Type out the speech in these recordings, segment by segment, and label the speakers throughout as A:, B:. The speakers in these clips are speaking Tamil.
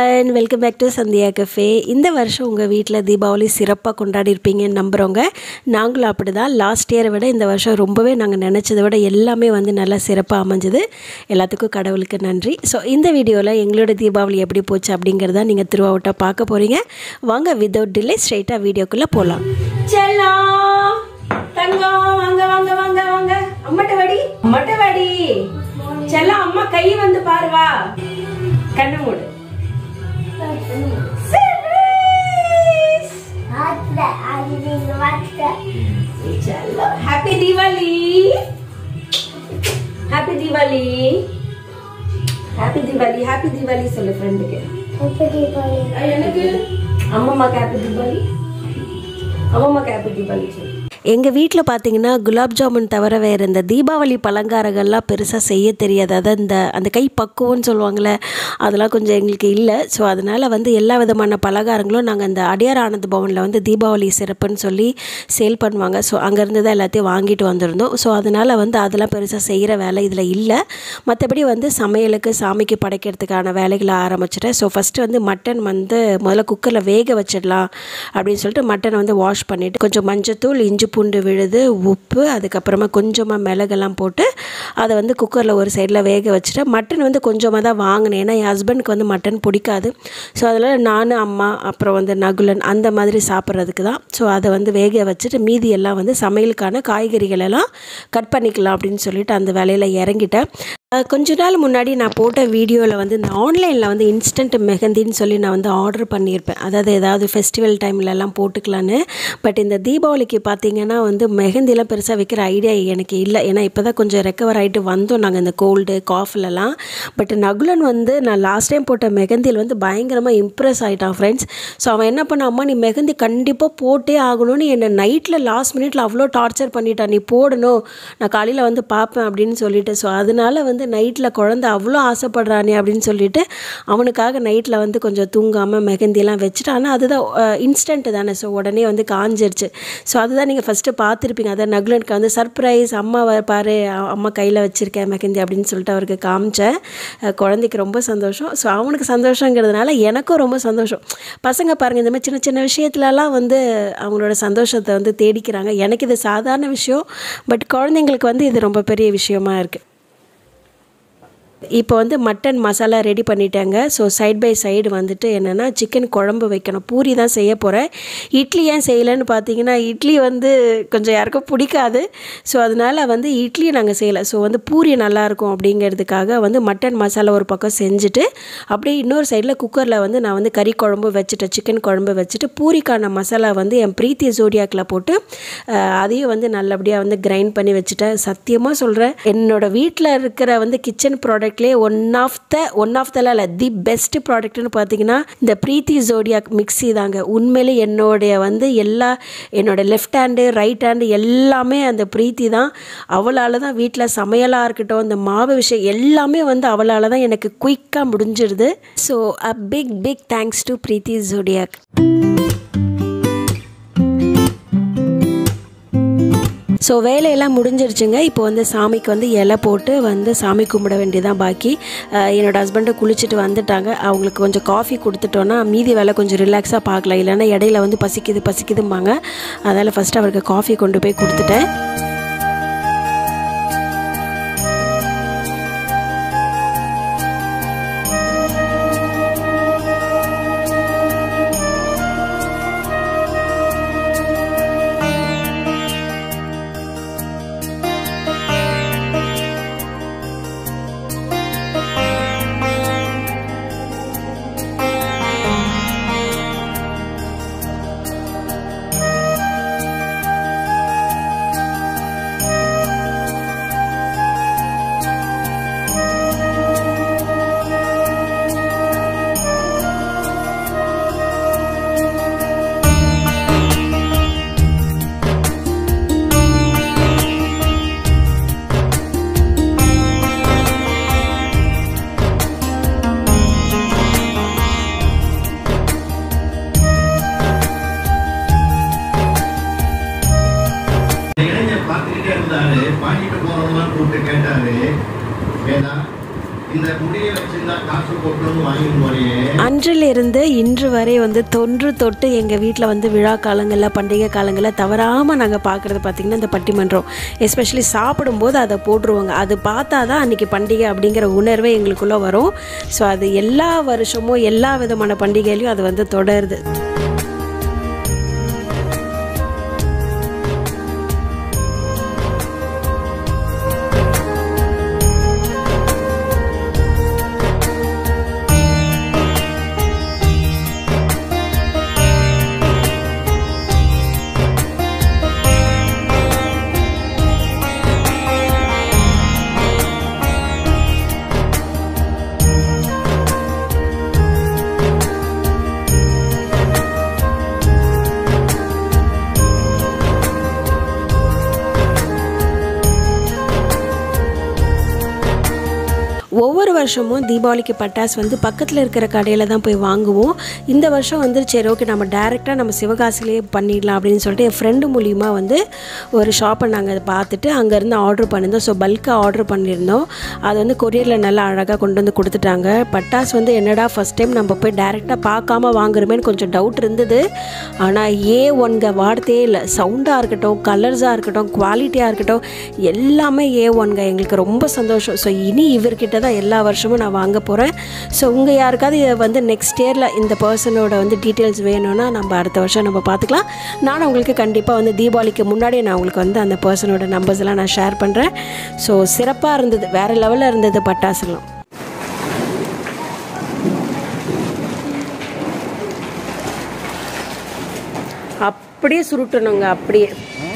A: everyone, welcome back to Sandhiya Cafe. இந்த வருஷம் உங்க வீட்ல தீபாவளி சிறப்பா கொண்டாடி இருப்பீங்கன்னு நம்புறோங்க. நாங்களும் அப்படிதான். லாஸ்ட் இயரை விட இந்த வருஷம் ரொம்பவே நாங்க நினைச்சதை விட எல்லாமே வந்து நல்லா சிறப்பா அமைஞ்சது. எல்லாத்துக்கும் கடவுளுக்கு நன்றி. ஸோ இந்த வீடியோல எங்களோட தீபாவளி எப்படி போச்சு அப்படிங்கறத நீங்க த்ரூஅவுட்டா பார்க்க போறீங்க. வாங்க வித்அவுட் டிலே ஸ்ட்ரைட்டா வீடியோக்குள்ள போலாம். செல்லம் தங்கம் வாங்க வாங்க வாங்க வாங்க அம்மட்ட வாடி செல்லம் அம்மா கை வந்து பாரு வா கண்ணு மூடு. Happy Diwali! Happy Diwali! Happy Diwali! Happy Diwali! சொல்லு ஃப்ரெண்டுக்கு. Happy Diwali. எனக்கு அம்மாக்கு Happy Diwali. அம்மாக்கு Happy Diwali சொல்லு. எங்கள் வீட்டில் பார்த்தீங்கன்னா குலாப் ஜாமுன் தவிர வேறு இந்த தீபாவளி பலகாரங்கள்லாம் பெருசாக செய்ய தெரியாது. அதாவது அந்த கை பக்குவம்னு சொல்லுவாங்களே அதெல்லாம் கொஞ்சம் எங்களுக்கு இல்லை. ஸோ அதனால் வந்து எல்லா விதமான பலகாரங்களும் நாங்கள் அந்த அடியார் ஆனந்த் பவனில் வந்து தீபாவளி சிறப்புன்னு சொல்லி சேல் பண்ணுவாங்க. ஸோ அங்கேருந்து தான் எல்லாத்தையும் வாங்கிட்டு வந்திருந்தோம். ஸோ அதனால் வந்து அதெல்லாம் பெருசாக செய்கிற வேலை இதில் இல்லை. மற்றபடி வந்து சமையலுக்கு சாமிக்கு படைக்கிறதுக்கான வேலைகளை ஆரம்பிச்சிட்டேன். ஸோ ஃபஸ்ட்டு வந்து மட்டன் வந்து முதல்ல குக்கரில் வேக வச்சிடலாம் அப்படின்னு சொல்லிட்டு மட்டனை வந்து வாஷ் பண்ணிவிட்டு கொஞ்சம் மஞ்சத்தூள் இஞ்சி பூண்டு விழுது உப்பு அதுக்கப்புறமா கொஞ்சமாக மிளகெல்லாம் போட்டு அதை வந்து குக்கரில் ஒரு சைடில் வேக வச்சுட்டு மட்டன் வந்து கொஞ்சமாக தான் வாங்கினேன். ஏன்னா என் ஹஸ்பண்டுக்கு வந்து மட்டன் பிடிக்காது. ஸோ அதில் நான் அம்மா அப்புறம் வந்து நகுலன் அந்த மாதிரி சாப்பிட்றதுக்கு தான். ஸோ அதை வந்து வேக வச்சுட்டு மீதி எல்லாம் வந்து சமையலுக்கான காய்கறிகள் எல்லாம் கட் பண்ணிக்கலாம் அப்படின்னு சொல்லிட்டு அந்த வேலையில் இறங்கிட்டேன். கொஞ்ச நாள் முன்னாடி நான் போட்ட வீடியோவில் வந்து இந்த ஆன்லைனில் வந்து இன்ஸ்டன்ட் மெஹந்தின்னு சொல்லி நான் வந்து ஆர்டர் பண்ணியிருப்பேன். அதாவது ஏதாவது ஃபெஸ்டிவல் டைம்லலாம் போட்டுக்கலான்னு. பட் இந்த தீபாவளிக்கு பார்த்திங்கன்னா வந்து மெஹந்திலாம் பெருசாக வைக்கிற ஐடியா எனக்கு இல்லை. ஏன்னா இப்போ தான் கொஞ்சம் ரெக்கவர் ஆகிட்டு வந்தோம் நாங்கள் இந்த கோல்டு காஃபிலலாம். பட் நகுலன் வந்து நான் லாஸ்ட் டைம் போட்ட மெஹந்தியில் வந்து பயங்கரமாக இம்ப்ரெஸ் ஆகிட்டான் ஃப்ரெண்ட்ஸ். ஸோ அவன் என்ன பண்ண அம்மா நீ மெஹந்தி கண்டிப்பாக போட்டே ஆகணும்னு என்னை நைட்டில் லாஸ்ட் மினிட்ல அவ்வளோ டார்ச்சர் பண்ணிட்டான். நீ போடணும் நான் காலையில் வந்து பார்ப்பேன் அப்படின்னு சொல்லிட்டு. ஸோ அதனால் வந்து நைட்டில் குழந்தை அவ்வளோ ஆசைப்படுறானே அப்படின்னு சொல்லிட்டு அவனுக்காக நைட்டில் வந்து கொஞ்சம் தூங்காமல் மெஹந்தியெல்லாம் வச்சுட்டு. ஆனால் அதுதான் இன்ஸ்டன்ட்டு தானே. ஸோ உடனே வந்து காஞ்சிருச்சு. ஸோ அதுதான் நீங்கள் ஃபஸ்ட்டு பார்த்துருப்பீங்க. அதான் நகுலனுக்கு வந்து சர்ப்ரைஸ் அம்மா பாரு அம்மா கையில் வச்சுருக்கேன் மெஹந்தி அப்படின்னு சொல்லிட்டு அவருக்கு காமிச்சேன். குழந்தைக்கு ரொம்ப சந்தோஷம். ஸோ அவனுக்கு சந்தோஷங்கிறதுனால எனக்கும் ரொம்ப சந்தோஷம். பசங்க பாருங்கள் இந்த மாதிரி சின்ன சின்ன விஷயத்துலலாம் வந்து அவங்களோட சந்தோஷத்தை வந்து தேடிக்கிறாங்க. எனக்கு இது சாதாரண விஷயம். பட் குழந்தைங்களுக்கு வந்து இது ரொம்ப பெரிய விஷயமா இருக்குது. இப்போ வந்து மட்டன் மசாலா ரெடி பண்ணிட்டேங்க. ஸோ சைட் பை சைடு வந்துட்டு என்னென்னா சிக்கன் குழம்பு வைக்கணும். பூரி தான் செய்ய போகிறேன். இட்லி ஏன் செய்யலைன்னு பார்த்தீங்கன்னா இட்லி வந்து கொஞ்சம் யாருக்கும் பிடிக்காது. ஸோ அதனால் வந்து இட்லி நாங்கள் செய்யலை. ஸோ வந்து பூரி நல்லாயிருக்கும் அப்படிங்கிறதுக்காக வந்து மட்டன் மசாலா ஒரு பக்கம் செஞ்சுட்டு அப்படியே இன்னொரு சைடில் குக்கரில் வந்து நான் வந்து கறி குழம்பு வச்சுட்டேன். சிக்கன் குழம்பு வச்சுட்டு பூரிக்கான மசாலா வந்து என் பிரீத்தி ஜோடியாக்கில் போட்டு அதையும் வந்து நல்லபடியாக வந்து கிரைண்ட் பண்ணி வச்சுட்டேன். சத்தியமாக சொல்கிறேன் என்னோடய வீட்டில் இருக்கிற வந்து kitchen product one of the the best ப்ராடக்ட்னு பார்த்தீங்கன்னா இந்த பிரீத்தி ஜோடியாக் மிக்ஸி தாங்க. உண்மையிலே என்னோட லெஃப்ட் ஹேண்டு ரைட் ஹேண்டு எல்லாமே அந்த பிரீத்தி தான். அவளால் தான் வீட்டில் சமையலாக இருக்கட்டும் இந்த மாவு விஷயம் எல்லாமே வந்து அவளால் தான் எனக்கு குயிக்காக முடிஞ்சிடுது. So a big thanks to Preethi Zodiac. So வேலையெல்லாம் முடிஞ்சிருச்சுங்க. இப்போ வந்து சாமிக்கு வந்து இலை போட்டு வந்து சாமி கும்பிட வேண்டியதான் பாக்கி. என்னோடய ஹஸ்பண்டை குளிச்சுட்டு வந்துட்டாங்க. அவங்களுக்கு கொஞ்சம் காஃபி கொடுத்துட்டோன்னா மீதி வேலை கொஞ்சம் ரிலாக்ஸாக பார்க்கலாம். இல்லைன்னா இடையில வந்து பசிக்குதும்பாங்க. அதனால் ஃபஸ்ட்டு அவருக்கு காஃபி கொண்டு போய் கொடுத்துட்டேன். அன்றிலிருந்து இன்று வரை வந்து தொன்று தொட்டு எங்கள் வீட்டில் வந்து விழா காலங்களில் பண்டிகை காலங்களில் தவறாமல் நாங்கள் பார்க்குறது பார்த்திங்கன்னா இந்த பட்டிமன்றம், எஸ்பெஷலி சாப்பிடும்போது அதை போட்டுருவாங்க. அது பார்த்தா தான் அன்றைக்கி பண்டிகை அப்படிங்கிற உணர்வே எங்களுக்குள்ளே வரும். ஸோ அது எல்லா வருஷமும் எல்லா விதமான பண்டிகையிலையும் அது வந்து தொடருது. ஒவ்வொரு வருஷமும் தீபாவளிக்கு பட்டாசு வந்து பக்கத்தில் இருக்கிற கடையில் தான் போய் வாங்குவோம். இந்த வருஷம் வந்து சரி ஓகே நம்ம டேரெக்டாக நம்ம சிவகாசிலேயே பண்ணிடலாம் அப்படின்னு சொல்லிட்டு என் ஃப்ரெண்டு மூலிமா வந்து ஒரு ஷாப்பை நாங்கள் அதை பார்த்துட்டு அங்கேருந்து ஆர்டர் பண்ணியிருந்தோம். ஸோ பல்காக ஆர்டர் பண்ணியிருந்தோம். அது வந்து கொரியரில் நல்லா அழகாக கொண்டு வந்து கொடுத்துட்டாங்க. பட்டாசு வந்து என்னடா ஃபஸ்ட் டைம் நம்ம போய் டேரெக்டாக பார்க்காம வாங்குறமேன்னு கொஞ்சம் டவுட் இருந்தது. ஆனால் A1 வார்த்தையே இல்லை. சவுண்டாக இருக்கட்டும், கலர்ஸாக இருக்கட்டும், குவாலிட்டியாக இருக்கட்டும், எல்லாமே A1 எங்களுக்கு ரொம்ப சந்தோஷம். ஸோ இனி இவர்கிட்ட தான் எல்லா வருஷமும் நான் வாங்க போகிறேன். ஸோ உங்கள் யாருக்காவது வந்து நெக்ஸ்ட் இயரில் இந்த பர்சனோட வந்து டீட்டெயில்ஸ் வேணும்னா நம்ம அடுத்த வருஷம் நம்ம பார்த்துக்கலாம். நான் உங்களுக்கு கண்டிப்பாக வந்து தீபாவளிக்கு முன்னாடியே நான் உங்களுக்கு வந்து அந்த பர்சனோட நம்பர்ஸ் எல்லாம் நான் ஷேர் பண்ணுறேன். ஸோ சிறப்பாக இருந்தது, வேறு லெவலில் இருந்தது பட்டாசுலாம். அப்படியே சுருட்டணுங்க, அப்படியே.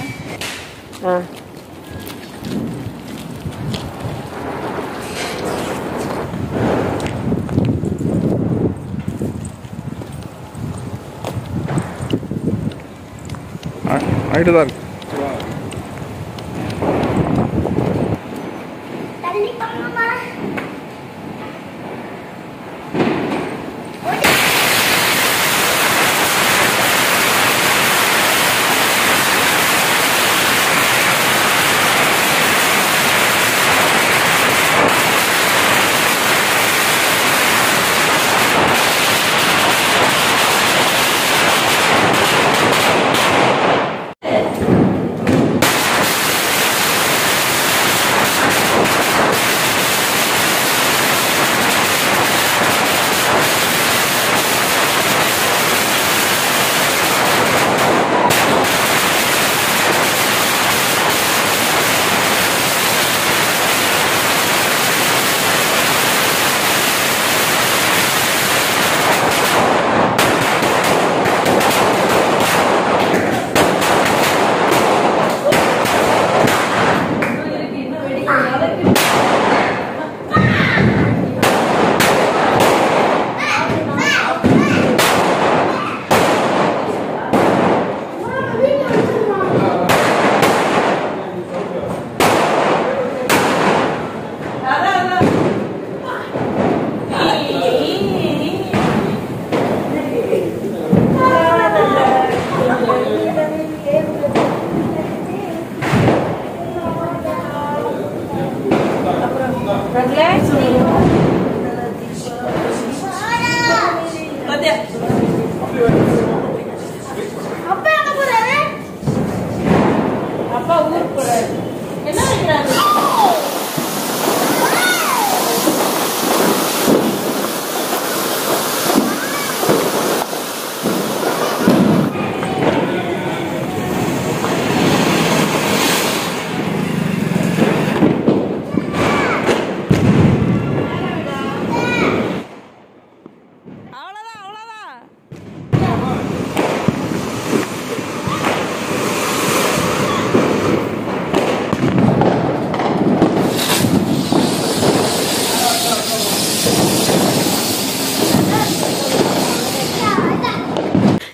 B: ஆயிட்டு தான் இருக்கு.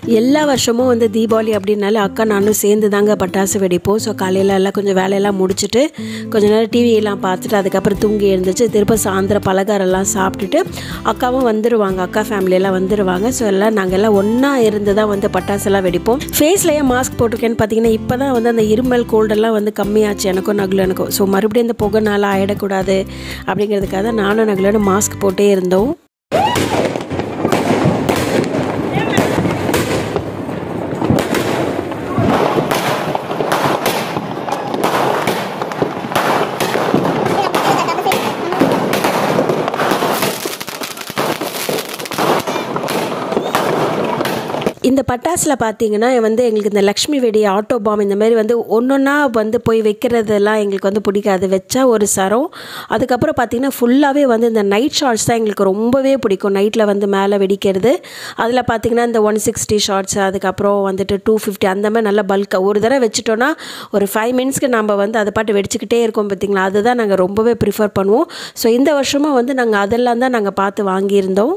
B: எல்லா வருஷமும் வந்து தீபாவளி அப்படின்னால அக்கா நானும் சேர்ந்து தாங்க பட்டாசு வெடிப்போம். ஸோ காலையில் எல்லாம் கொஞ்சம் வேலையெல்லாம் முடிச்சுட்டு கொஞ்சம் நேரம் டிவியெல்லாம் பார்த்துட்டு அதுக்கப்புறம் தூங்கி எழுந்துச்சு திரும்ப சாயந்தரம் பலகாரெல்லாம் சாப்பிட்டுட்டு அக்காவும் வந்துடுவாங்க, அக்கா ஃபேமிலியெல்லாம் வந்துடுவாங்க. ஸோ எல்லாம் நாங்கள் எல்லாம் ஒன்றா இருந்து தான் வந்து பட்டாசெல்லாம் வெடிப்போம். ஃபேஸில் ஏன் மாஸ்க் போட்டிருக்கேன்னு பார்த்தீங்கன்னா இப்போ தான் வந்து அந்த இருமல் கோல்டெல்லாம் வந்து கம்மியாச்சு எனக்கும் நகுலனுக்கும். ஸோ மறுபடியும் இந்த புகைனால ஆயிடக்கூடாது அப்படிங்கிறதுக்காக நானும் நகுலனும் மாஸ்க் போட்டே இருந்தோம். இந்த பட்டாசில் பார்த்தீங்கன்னா வந்து எங்களுக்கு இந்த லக்ஷ்மி வெடி, ஆட்டோ பாம் இந்த மாதிரி வந்து ஒன்றொன்னா வந்து போய் வைக்கிறதெல்லாம் எங்களுக்கு வந்து பிடிக்காது. வச்சா ஒரு சரம். அதுக்கப்புறம் பார்த்திங்கன்னா ஃபுல்லாகவே வந்து இந்த நைட் ஷார்ட்ஸ் தான் எங்களுக்கு ரொம்பவே பிடிக்கும். நைட்டில் வந்து மேலே வெடிக்கிறது. அதில் பார்த்திங்கன்னா இந்த 160 ஷார்ட்ஸ், அதுக்கப்புறம் வந்துட்டு 250 அந்த மாதிரி நல்லா பல்காக ஒரு தடவை வச்சுட்டோன்னா ஒரு 5 மினிட்ஸ்க்கு நம்ம வந்து அதை பாட்டு வெடிச்சுக்கிட்டே இருக்கோம் பார்த்திங்களா. அதுதான் நாங்கள் ரொம்பவே ப்ரிஃபர் பண்ணுவோம். ஸோ இந்த வருஷமும் வந்து நாங்கள் அதெல்லாம் தான் நாங்கள் பார்த்து வாங்கியிருந்தோம்.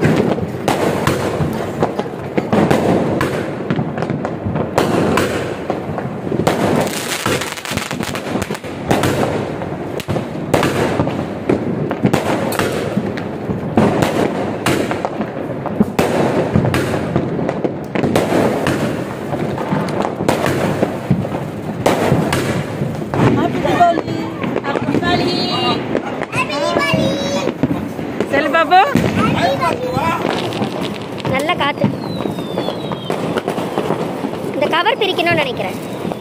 C: நல்ல காத்து. இந்த கவர் பிரிக்கணும்னு நினைக்கிறேன்.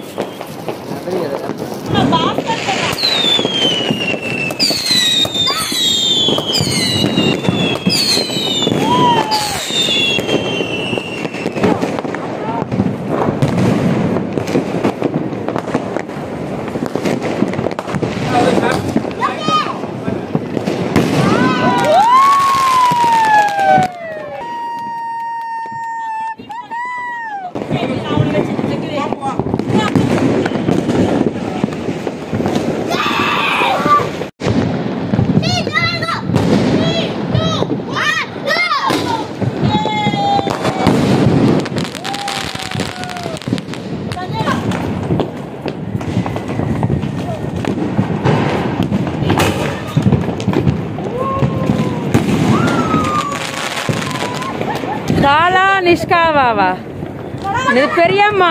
A: தாளா நிஷ்காவாவா இது பெரியம்மா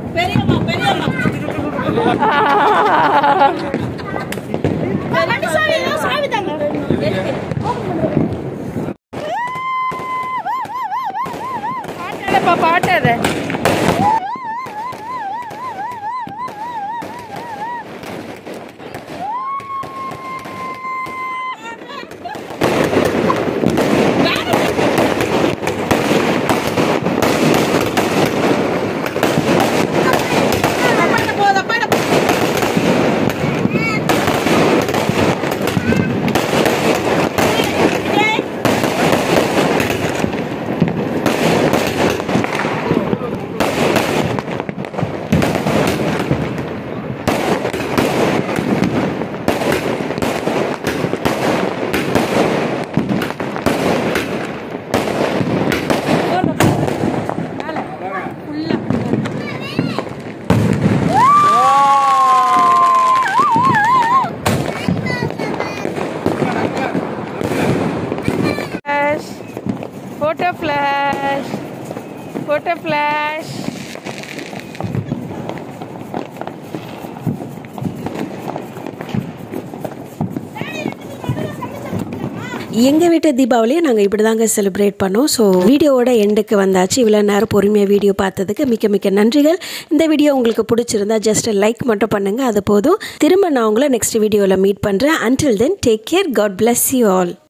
A: பாட்டாத Photo flash.
B: எங்கள் வீட்டு தீபாவளியை நாங்கள் இப்படி தாங்க செலிப்ரேட் பண்ணோம். ஸோ வீடியோவோட எண்டுக்கு வந்தாச்சு. இவ்வளோ நேரம் பொறுமையாக வீடியோ பார்த்ததுக்கு மிக்க மிக்க நன்றிகள். இந்த வீடியோ உங்களுக்கு பிடிச்சிருந்தா ஜஸ்ட் லைக் மட்டும் பண்ணுங்கள், அது போதும். திரும்ப நான் உங்களை நெக்ஸ்ட் வீடியோவில் மீட் பண்ணுறேன். Until then, take care. God bless you all.